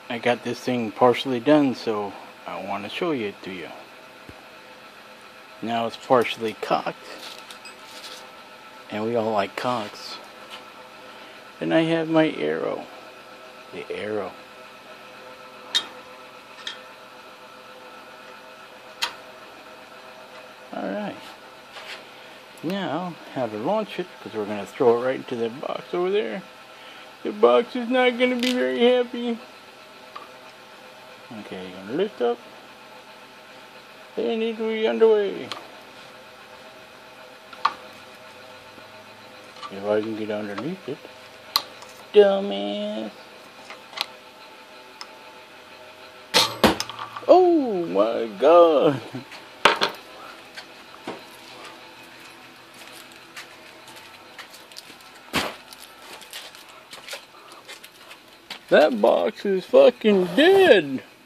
I got this thing partially done, so I want to show it to you. Now it's partially cocked, and we all like cocks. And I have my arrow. The arrow. Alright. Now, how to launch it, because we're going to throw it right into that box over there. The box is not going to be very happy. Okay, you're going to lift up. And it will be underway. If I can get underneath it. Dumbass. Oh my god. That box is fucking dead.